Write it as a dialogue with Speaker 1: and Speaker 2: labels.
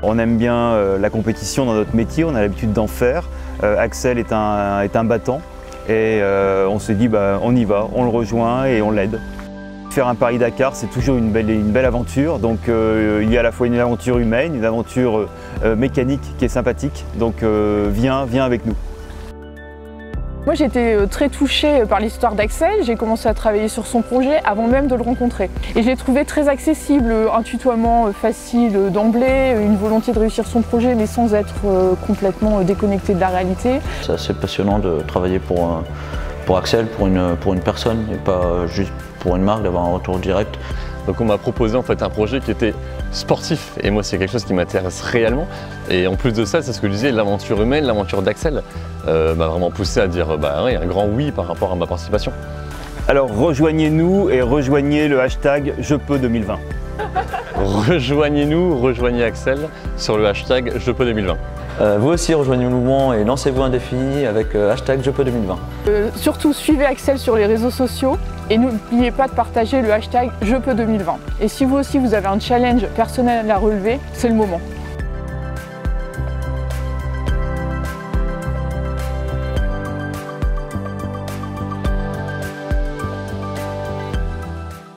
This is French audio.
Speaker 1: On aime bien la compétition dans notre métier, on a l'habitude d'en faire. Axel est un battant et on se dit on y va, on le rejoint et on l'aide. Faire un Paris-Dakar, c'est toujours une belle aventure. Donc il y a à la fois une aventure humaine, une aventure mécanique qui est sympathique. Donc viens avec nous.
Speaker 2: Moi j'ai été très touchée par l'histoire d'Axel, j'ai commencé à travailler sur son projet avant même de le rencontrer. Et je l'ai trouvé très accessible, un tutoiement facile d'emblée, une volonté de réussir son projet mais sans être complètement déconnecté de la réalité.
Speaker 3: C'est assez passionnant de travailler pour Axel, pour une personne et pas juste pour une marque, d'avoir un retour direct.
Speaker 4: Donc on m'a proposé en fait un projet qui était sportif et moi c'est quelque chose qui m'intéresse réellement. Et en plus de ça, c'est ce que je disais, l'aventure humaine, l'aventure d'Axel m'a vraiment poussé à dire oui, un grand oui par rapport à ma participation.
Speaker 1: Alors rejoignez-nous et rejoignez le hashtag #JePeux2020.
Speaker 4: Rejoignez-nous, rejoignez Axel sur le hashtag #JePeux2020.
Speaker 3: Vous aussi rejoignez le mouvement et lancez-vous un défi avec hashtag #JePeux2020.
Speaker 2: Surtout suivez Axel sur les réseaux sociaux et n'oubliez pas de partager le hashtag #JePeux2020. Et si vous aussi vous avez un challenge personnel à relever, c'est le moment.